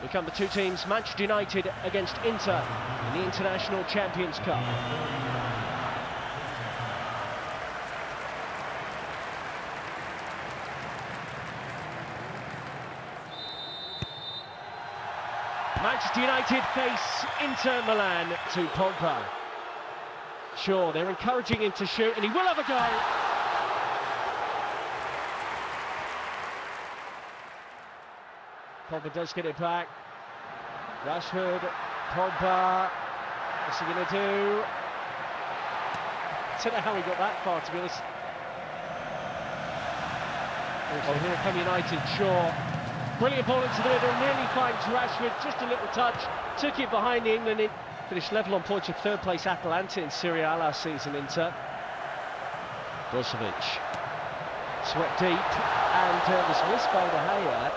become the two teams, Manchester United against Inter in the International Champions Cup. Manchester United face Inter Milan to Pogba. Sure, they're encouraging him to shoot, and he will have a go. Pogba does get it back. Rashford, Pogba, what's he going to do? I don't know how he got that far, to be honest. Oh, here come United, Shaw. Brilliant ball into the middle, nearly finds Rashford, just a little touch, took it behind the England, it finished level on points with third place Atalanta in Serie A last season. Inter. Brozovic, swept deep, and was missed by De Gea.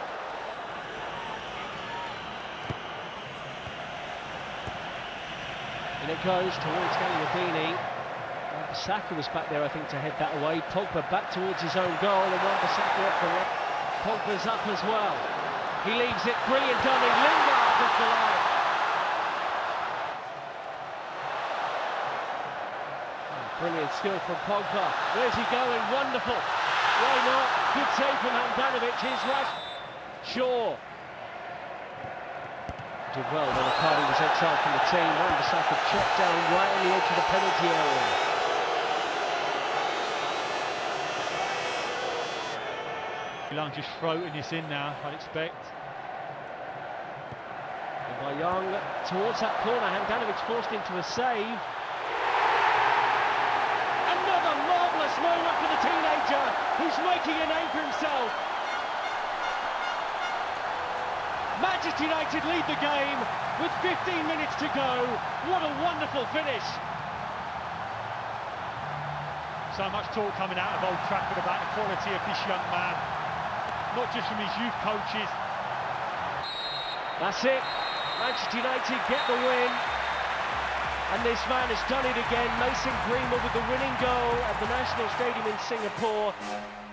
And it goes towards Gagliardini. Saka was back there, I think, to head that away. Pogba back towards his own goal, and Saka up the right. Pogba's up as well. He leaves it, brilliant dummy, Lingard off the line. Brilliant skill from Pogba. Where's he going? Wonderful. Why not? Good save from Handanovic. Here's Shaw. Did well when Icardi was exiled from the team. Saka chopped down right on the edge of the penalty area. Milan just floating this in now, I'd expect. And by Young towards that corner, Handanovic forced into a save. Another marvellous moment for the teenager who's making a name for himself. Manchester United lead the game with 15 minutes to go. What a wonderful finish. So much talk coming out of Old Trafford about the quality of this young man, not just from his youth coaches. That's it. Manchester United get the win. And this man has done it again. Mason Greenwood with the winning goal at the National Stadium in Singapore.